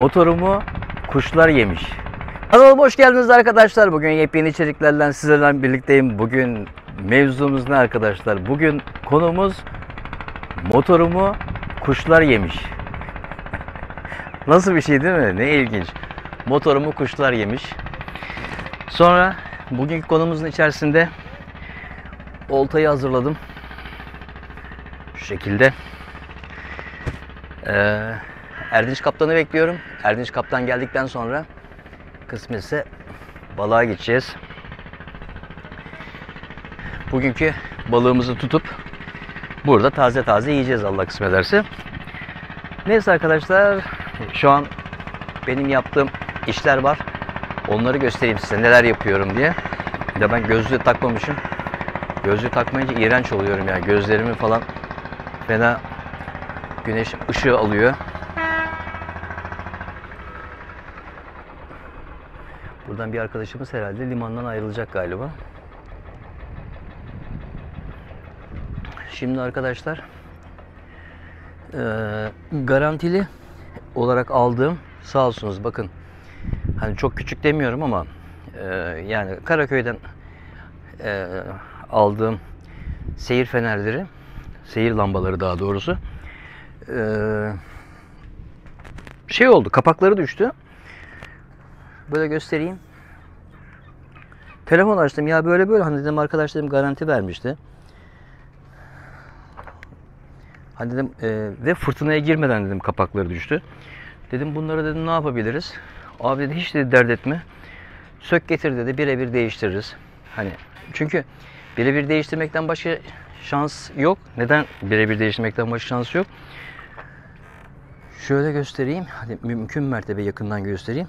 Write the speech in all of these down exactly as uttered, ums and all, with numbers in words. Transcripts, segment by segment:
Motorumu kuşlar yemiş. Kanalıma hoş geldiniz arkadaşlar. Bugün yepyeni içeriklerle sizlerle birlikteyim. Bugün mevzumuz ne arkadaşlar? Bugün konumuz motorumu kuşlar yemiş. Nasıl bir şey değil mi? Ne ilginç. Motorumu kuşlar yemiş. Sonra bugünkü konumuzun içerisinde oltayı hazırladım. Şu şekilde. Ee, Erdinç Kaptan'ı bekliyorum. Erdinç Kaptan geldikten sonra kısmetse balığa gideceğiz. Bugünkü balığımızı tutup burada taze taze yiyeceğiz Allah kısmet ederse. Neyse arkadaşlar, şu an benim yaptığım işler var. Onları göstereyim size neler yapıyorum diye. Bir de ben gözlüğü takmamışım. Gözlüğü takmayınca iğrenç oluyorum ya. Gözlerimi falan fena güneş ışığı alıyor. Buradan bir arkadaşımız herhalde limandan ayrılacak galiba. Şimdi arkadaşlar e, garantili olarak aldığım, sağ olsunuz bakın, hani çok küçük demiyorum ama e, yani Karaköy'den e, aldığım seyir fenerleri, seyir lambaları daha doğrusu e, şey oldu, kapakları düştü. Böyle göstereyim. Telefon açtım, ya böyle böyle, hani dedim arkadaşlarım garanti vermişti. Hani dedim e, ve fırtınaya girmeden dedim kapakları düştü. Dedim bunları dedim ne yapabiliriz? Abi dedi hiç dedi dert etme. Sök getir dedi, birebir değiştiririz. Hani çünkü birebir değiştirmekten başka şans yok. Neden birebir değiştirmekten başka şans yok? Şöyle göstereyim. Hadi mümkün mertebe yakından göstereyim.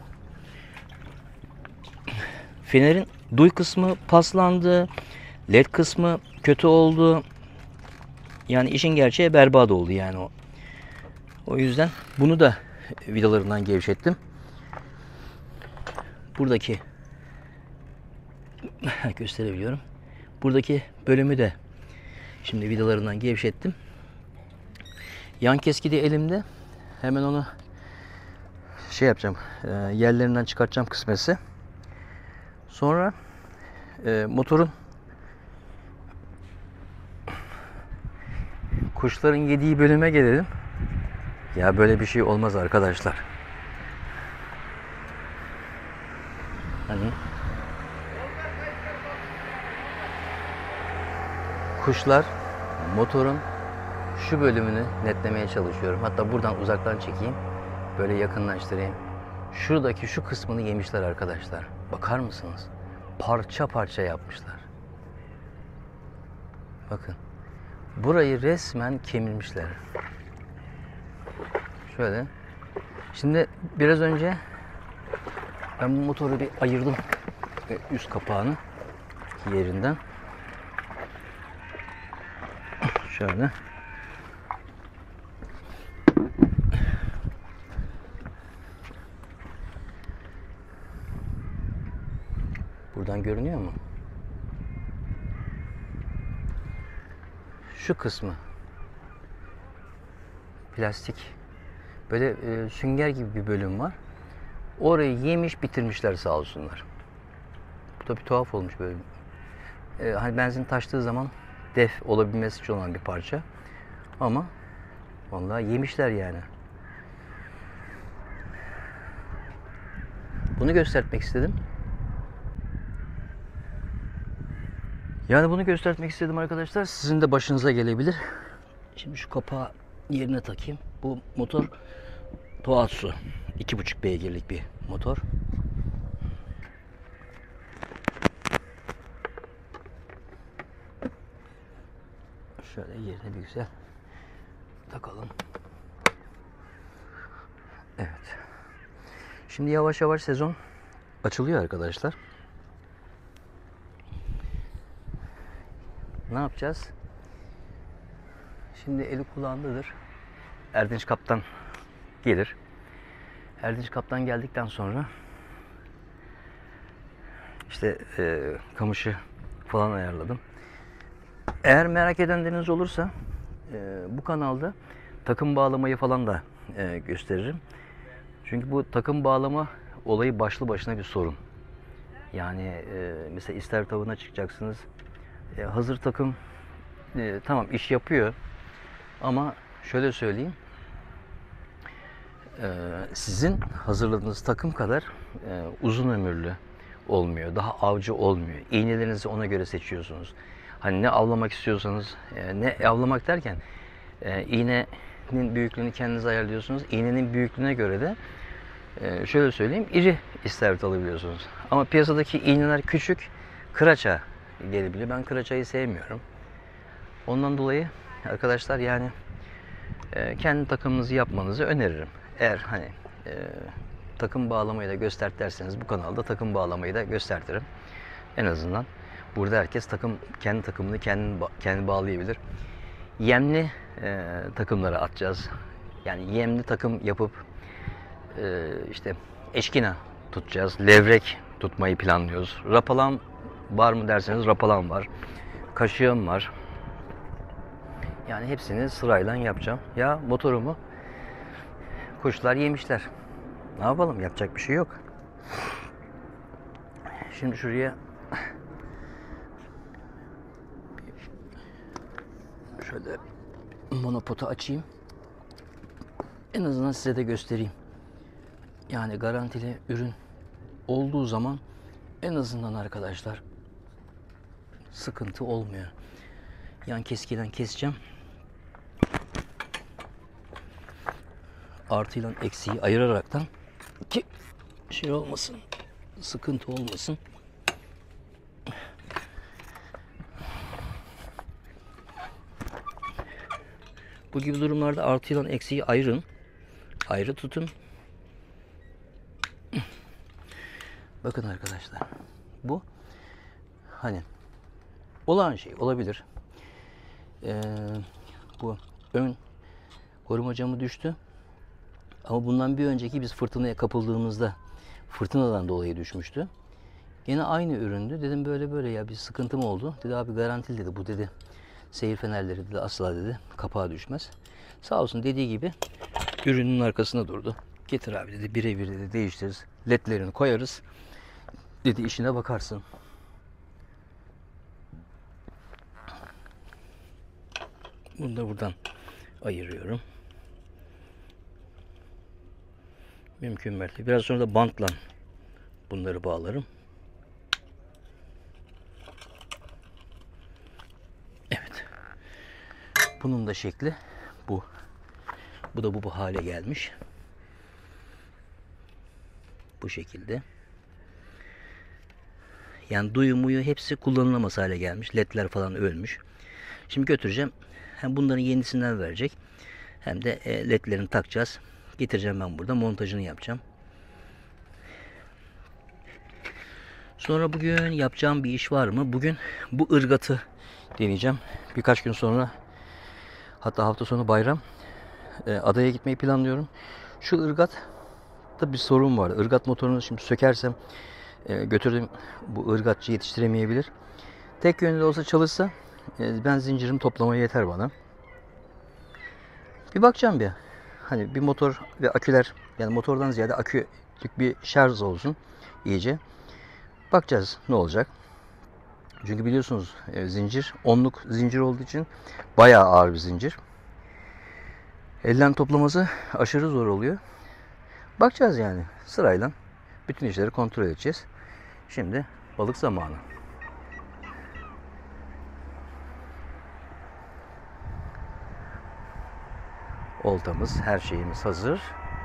Fenerin duy kısmı paslandı. Led kısmı kötü oldu. Yani işin gerçeği berbat oldu yani o. O yüzden bunu da vidalarından gevşettim. Buradaki gösterebiliyorum. Buradaki bölümü de şimdi vidalarından gevşettim. Yan keski de elimde. Hemen onu şey yapacağım. Yerlerinden çıkartacağım kısmetse. Sonra e, motorun kuşların yediği bölüme gelelim. Ya böyle bir şey olmaz arkadaşlar. Hani kuşlar, motorun şu bölümünü netlemeye çalışıyorum. Hatta buradan uzaktan çekeyim. Böyle yakınlaştırayım. Şuradaki şu kısmını yemişler arkadaşlar. Bakar mısınız? Parça parça yapmışlar. Bakın. Burayı resmen kemirmişler. Şöyle. Şimdi biraz önce ben bu motoru bir ayırdım. Üst kapağını yerinden. Şöyle. Buradan görünüyor mu? Şu kısmı plastik, böyle e, sünger gibi bir bölüm var. Orayı yemiş bitirmişler sağ olsunlar. Bu da bir tuhaf olmuş böyle. E, hani benzin taştığı zaman def olabilmesi için olan bir parça. Ama vallahi yemişler yani. Bunu göstermek istedim. Yani bunu göstermek istedim arkadaşlar. Sizin de başınıza gelebilir. Şimdi şu kapağı yerine takayım. Bu motor Tohatsu. iki buçuk beygirlik bir motor. Şöyle yerine bir güzel takalım. Evet. Şimdi yavaş yavaş sezon açılıyor arkadaşlar. Ne yapacağız? Şimdi eli kulağındadır. Erdinç Kaptan gelir. Erdinç Kaptan geldikten sonra işte e, kamışı falan ayarladım. Eğer merak edenleriniz olursa e, bu kanalda takım bağlamayı falan da e, gösteririm. Çünkü bu takım bağlama olayı başlı başına bir sorun. Yani e, mesela ister tavına çıkacaksınız. E, hazır takım e, tamam iş yapıyor ama şöyle söyleyeyim. E, sizin hazırladığınız takım kadar e, uzun ömürlü olmuyor. Daha avcı olmuyor. İğnelerinizi ona göre seçiyorsunuz. Hani ne avlamak istiyorsanız, e, ne avlamak derken e, iğnenin büyüklüğünü kendiniz ayarlıyorsunuz. İğnenin büyüklüğüne göre de e, şöyle söyleyeyim, iri istavrit alabiliyorsunuz. Ama piyasadaki iğneler küçük, kıraça gelebiliyor. Ben kıraçayı sevmiyorum. Ondan dolayı arkadaşlar yani e, kendi takımınızı yapmanızı öneririm. Eğer hani e, takım bağlamayı da göster derseniz bu kanalda takım bağlamayı da göstertirim. En azından burada herkes takım kendi takımını kendi kendi bağlayabilir. Yemli e, takımlara atacağız. Yani yemli takım yapıp e, işte eşkina tutacağız. Levrek tutmayı planlıyoruz. Rapalan var mı derseniz rapalan var. Kaşığım var. Yani hepsini sırayla yapacağım. Ya motorumu kuşlar yemişler. Ne yapalım? Yapacak bir şey yok. Şimdi şuraya şöyle monopotu açayım. En azından size de göstereyim. Yani garantili ürün olduğu zaman en azından arkadaşlar sıkıntı olmuyor. Yan keskiden keseceğim. Artıyla eksiği ayıraraktan ki şey olmasın, sıkıntı olmasın. Bu gibi durumlarda artıyla eksiği ayırın. Ayrı tutun. Bakın arkadaşlar. Bu hani olağan şey olabilir. Ee, bu ön koruma camı düştü. Ama bundan bir önceki biz fırtınaya kapıldığımızda fırtınadan dolayı düşmüştü. Yine aynı üründü. Dedim böyle böyle ya bir sıkıntı mı oldu? Dedi abi garantili dedi. Bu dedi seyir fenerleri dedi asla dedi kapağa düşmez. Sağ olsun dediği gibi ürünün arkasında durdu. Getir abi dedi birebir dedi değiştiririz. Ledlerini koyarız. Dedi işine bakarsın. Bunu da buradan ayırıyorum. Mümkün mertebe. Biraz sonra da bantla bunları bağlarım. Evet. Bunun da şekli bu. Bu da bu, bu hale gelmiş. Bu şekilde. Yani duyu muyu hepsi kullanılamaz hale gelmiş. Ledler falan ölmüş. Şimdi götüreceğim. Hem bunların yenisinden verecek. Hem de ledlerini takacağız. Getireceğim ben burada. Montajını yapacağım. Sonra bugün yapacağım bir iş var mı? Bugün bu ırgatı deneyeceğim. Birkaç gün sonra hatta hafta sonu bayram adaya gitmeyi planlıyorum. Şu ırgatta bir sorun var. Irgat motorunu şimdi sökersem götürdüm bu ırgatçı yetiştiremeyebilir. Tek yönlü olsa çalışsa ben zincirimi toplamaya yeter bana. Bir bakacağım bir. Hani bir motor ve aküler yani motordan ziyade akülük bir şarj olsun iyice. Bakacağız ne olacak. Çünkü biliyorsunuz zincir onluk zincir olduğu için bayağı ağır bir zincir. Elden toplaması aşırı zor oluyor. Bakacağız yani sırayla bütün işleri kontrol edeceğiz. Şimdi balık zamanı. Oltamız, her şeyimiz hazır.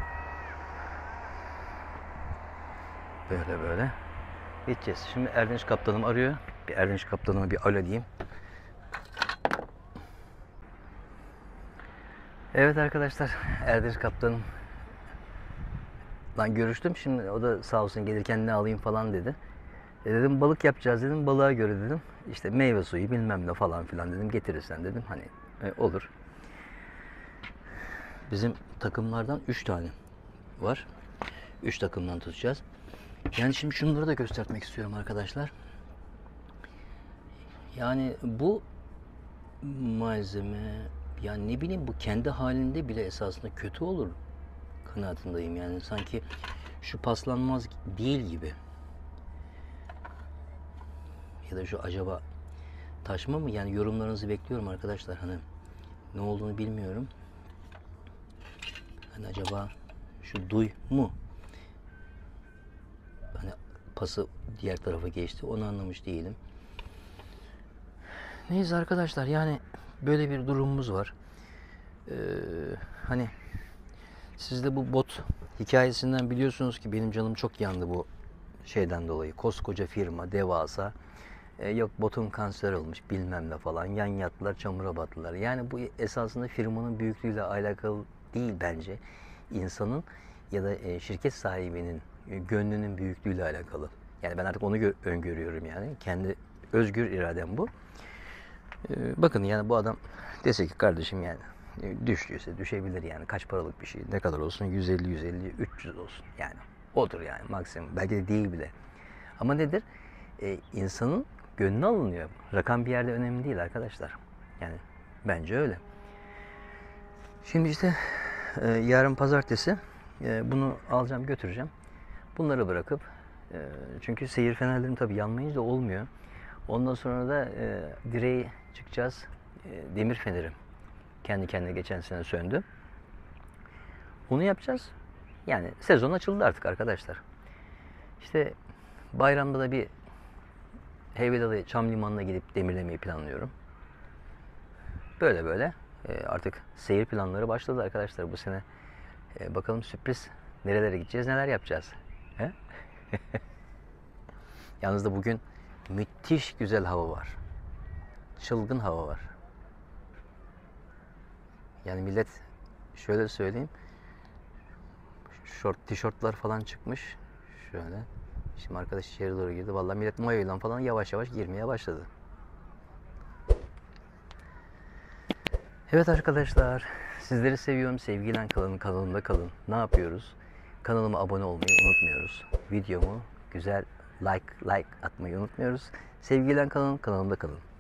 Böyle böyle gideceğiz. Şimdi Erdinç kaptanım arıyor. Bir Erdinç kaptanıma bir alo diyeyim. Evet arkadaşlar, Erdinç kaptanım ben görüştüm. Şimdi o da sağ olsun gelirken ne alayım falan dedi. E dedim balık yapacağız dedim. Balığa göre dedim. İşte meyve suyu bilmem ne falan filan dedim. Getirirsen dedim. Hani e, olur. Bizim takımlardan üç tane var. üç takımdan tutacağız. Yani şimdi şunları da göstermek istiyorum arkadaşlar. Yani bu malzeme yani ne bileyim bu kendi halinde bile esasında kötü olur. kanaatindeyim. Yani sanki şu paslanmaz değil gibi. Ya da şu acaba taşma mı? Yani yorumlarınızı bekliyorum arkadaşlar. Hani ne olduğunu bilmiyorum. Hani acaba şu duy mu? Hani pası diğer tarafa geçti. Onu anlamış değilim. Neyse arkadaşlar, yani böyle bir durumumuz var. Ee, hani siz de bu bot hikayesinden biliyorsunuz ki benim canım çok yandı bu şeyden dolayı. Koskoca firma, devasa. Ee, yok botun kanser olmuş bilmem ne falan. Yan yattılar, çamura battılar. Yani bu esasında firmanın büyüklüğüyle alakalı değil bence. İnsanın ya da e, şirket sahibinin e, gönlünün büyüklüğüyle alakalı. Yani ben artık onu gö- öngörüyorum yani. Kendi özgür iradem bu. Ee, bakın yani bu adam dese ki kardeşim yani e, düştüyse düşebilir yani, kaç paralık bir şey, ne kadar olsun, yüz elli yüz elli üç yüz olsun yani, odur yani maksimum, belki de değil bile. Ama nedir? Ee, insanın gönlü alınıyor. Rakam bir yerde önemli değil arkadaşlar. Yani bence öyle. Şimdi işte e, yarın pazartesi e, bunu alacağım, götüreceğim. Bunları bırakıp e, çünkü seyir fenerlerim tabii yanmayınca da olmuyor. Ondan sonra da e, direğe çıkacağız. E, demir fenerim kendi kendine geçen sene söndü. Onu yapacağız. Yani sezon açıldı artık arkadaşlar. İşte bayramda da bir Heybeliada Çam Limanı'na gidip demirlemeyi planlıyorum. Böyle böyle e, artık seyir planları başladı arkadaşlar bu sene. E, bakalım sürpriz, nerelere gideceğiz, neler yapacağız. He? Yalnız da bugün müthiş güzel hava var. Çılgın hava var. Yani millet, şöyle söyleyeyim, şort, tişörtler falan çıkmış. Şöyle. Şimdi arkadaş içeri doğru girdi. Vallahi millet mayoyla falan yavaş yavaş girmeye başladı. Evet arkadaşlar, sizleri seviyorum. Sevgiyle kalın, kanalımda kalın. Ne yapıyoruz? Kanalıma abone olmayı unutmuyoruz. Videomu güzel like like atmayı unutmuyoruz. Sevgiyle kalın, kanalımda kalın.